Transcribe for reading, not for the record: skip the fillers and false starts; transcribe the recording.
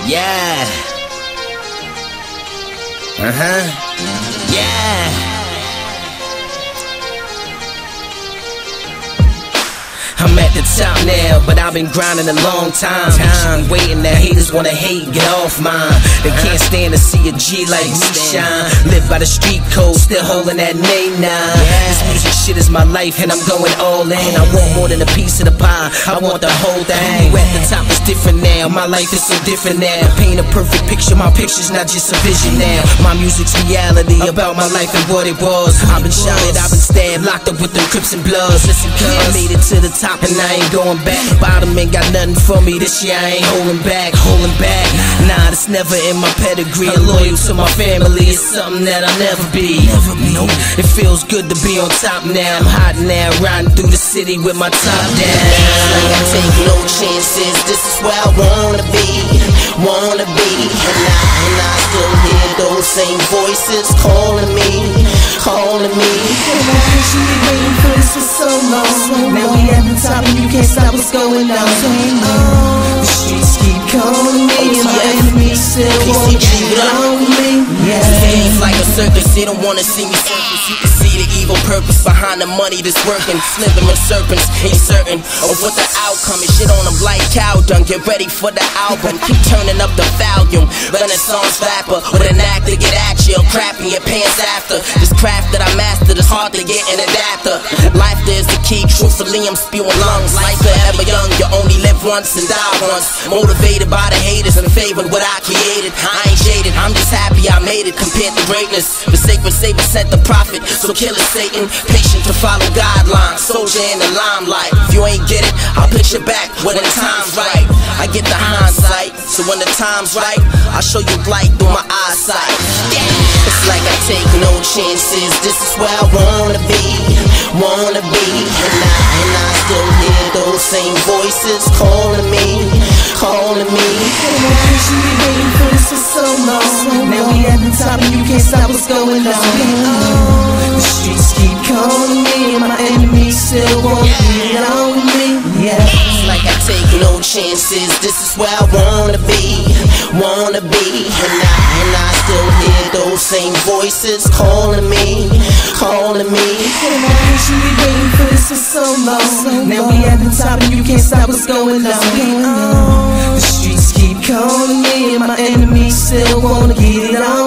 Yeah. Yeah. I'm at the top now, but I've been grinding a long time. Waiting that haters wanna hate, get off mine. They can't stand to see a G like me shine. Live by the street code, still holding that name now. This music shit is my life and I'm going all in. I want more than a piece of the pie, I want the whole thing. You at the top is different now, my life is so different now. Paint a perfect picture, my picture's not just a vision now. My music's reality, about my life and what it was. I've been shot at, I've been stabbed, locked up with them Crips and Bloods. Listen, cuz I made it to the top and I ain't going back. Bottom ain't got nothing for me, this year I ain't holding back. Nah, that's never in my pedigree. I'm loyal to my family, it's something that I'll never be. It feels good to be on top now. I'm hot now, riding through the city with my top down. Like I take no chances, this is where I wanna be. And I still hear those same voices calling me. Patiently waiting for this for so long. Now we at the top and you can't stop what's going on. The streets keep calling me and my enemies still won't get on me. Seems like a circus, they don't wanna see me circus. You can see the evil purpose behind the money that's working. Slithering serpents, ain't certain of what the outcome is. Shit on them like cow dung, get ready for the album. Keep turning up the volume. Renaissance rapper with an act to get at you, crap in your pants after. This craft that I mastered is hard to get an adapter. Life is the key, truthfully I'm spewing lungs. Life forever young, you only live once and die once. Motivated by the haters and favored what I created. I ain't jaded, I'm just happy I made it compared to greatness. The sacred savior sent the prophet, so kill it Satan. Patient to follow guidelines, soldier in the limelight. If you ain't get it, I'll picture back when the time's right. I get the hindsight, so when the time's right, I'll show you light through my eyesight. It's like I take no chances, this is where I wanna be. And I still hear those same voices calling me. Patiently waiting for this for so long. Now we at the top and you can't stop what's going on. The streets keep calling me and my enemies still won't get on me. It's like I take no chances, this is where I wanna be. And I still hear those same voices calling me. Patiently waiting for this for so long. Now we at the top and you can't stop what's going on. The streets keep calling me and my enemies still wanna get it on.